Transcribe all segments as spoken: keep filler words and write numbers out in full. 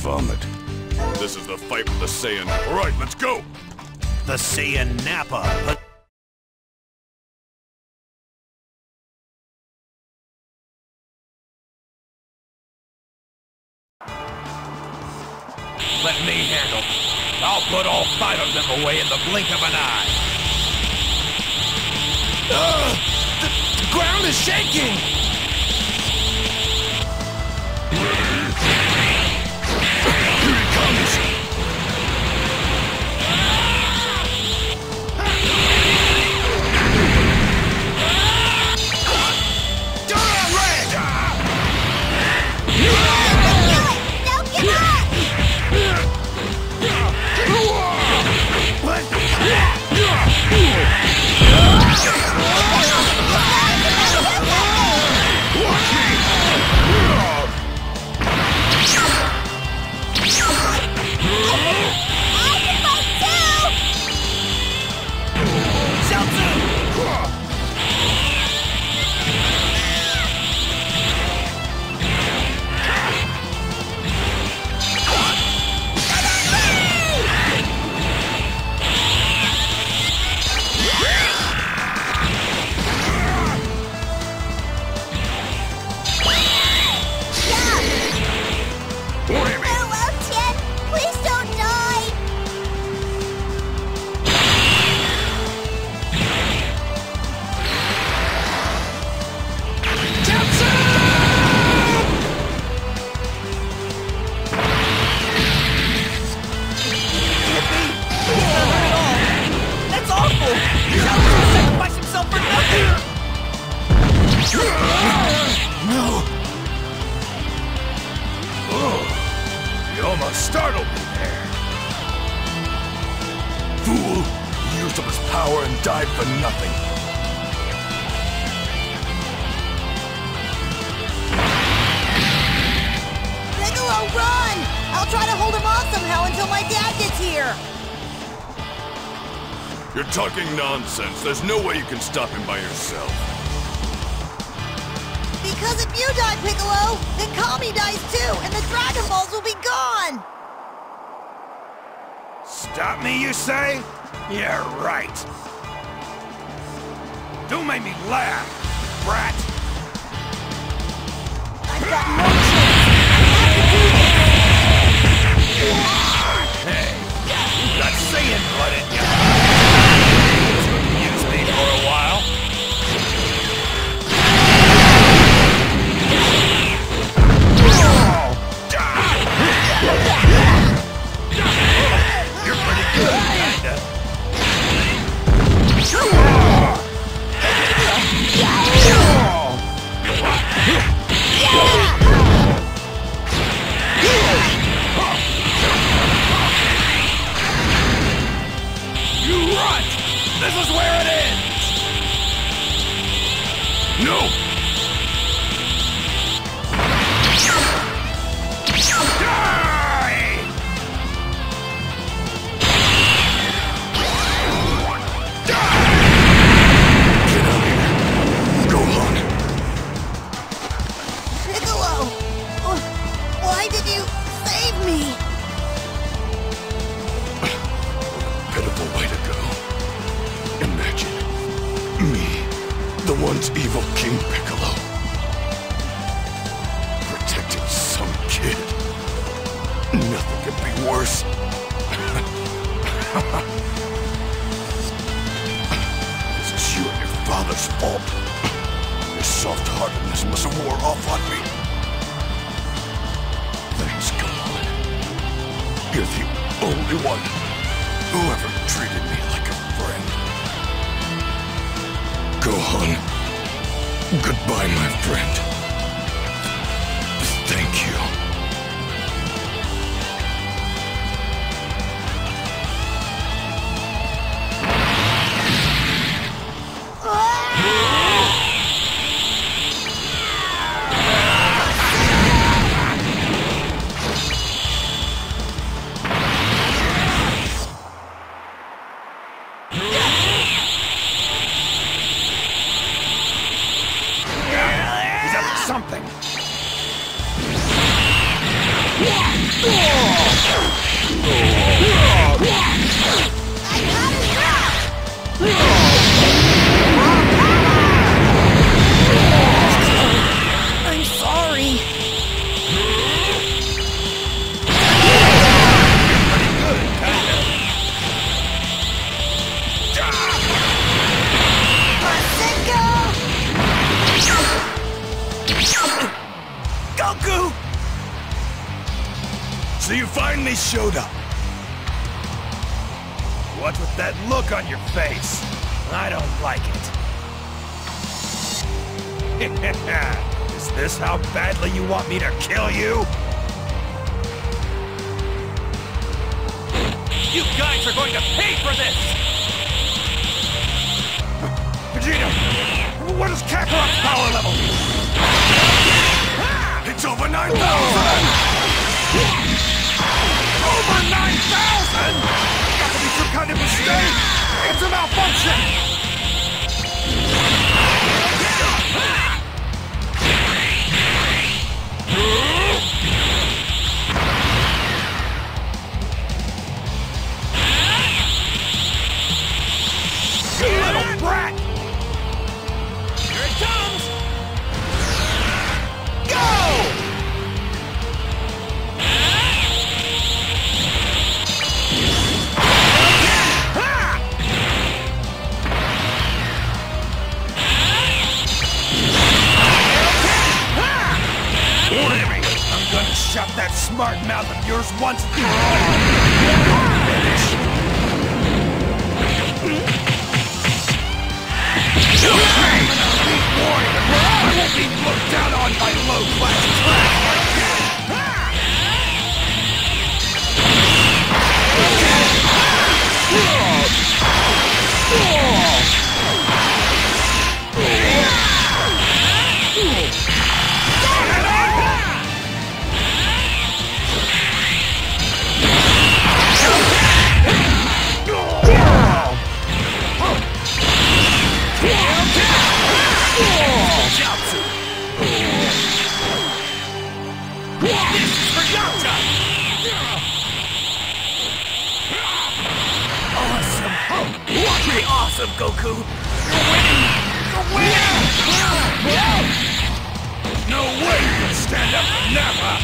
vomit. This is the fight with the Saiyan. Alright, let's go! The Saiyan Nappa. Let me handle them. I'll put all five of them away in the blink of an eye. Ugh! The, the ground is shaking! Here he comes! No! Oh, you almost startled me there. Fool! He used up his power and died for nothing. Piccolo, run! I'll try to hold him off somehow until my dad gets here. You're talking nonsense. There's no way you can stop him by yourself. Because if you die, Piccolo, then Kami dies too, and the Dragon Balls will be gone! Stop me, you say? Yeah, right. Don't make me laugh, brat. I've got no choice. Hey, you got Saiyan blood in you. Use me for a while. You're pretty good, kinda. You run! This is where it ends! No! Die! Get out here! Go on! Piccolo! Why did you save me? Pitiful way to go. Imagine me, the once evil King Piccolo, protecting some kid. Nothing could be worse. This is you and your father's fault. Your soft-heartedness must have wore off on me. Thanks, God. You're the only one who ever treated me like a friend. Gohan, goodbye, my friend. Thank you. I'm sorry. Goku! So you finally showed up. What's with that look on your face? I don't like it. Is this how badly you want me to kill you? You guys are going to pay for this! Vegeta, what is Kakarot's power level? It's over nine thousand! Over nine thousand?! Got to be some kind of mistake! It's a malfunction! You little brat! Here it comes! Go! I'm gonna shut that smart mouth of yours once and for all. Finish. I'm an elite warrior. I won't be looked down on by low-class trash like you. Pretty awesome, Goku! You're winning! You're winning! There's no way you can stand up to Nappa!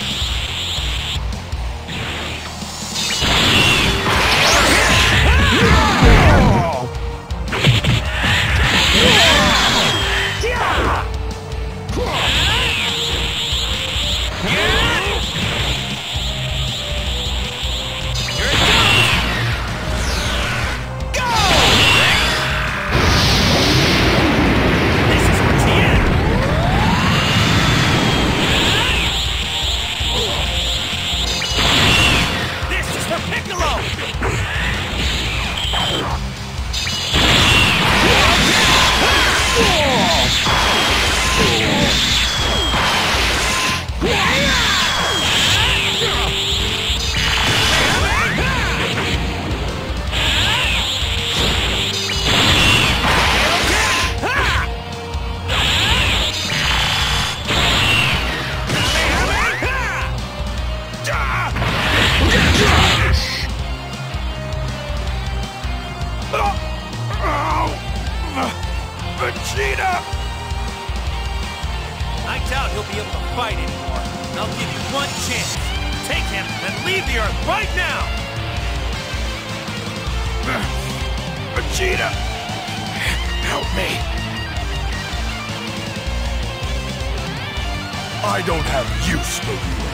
Vegeta! I doubt he'll be able to fight anymore. And I'll give you one chance. Take him and leave the Earth right now! Vegeta! Help me! I don't have use for you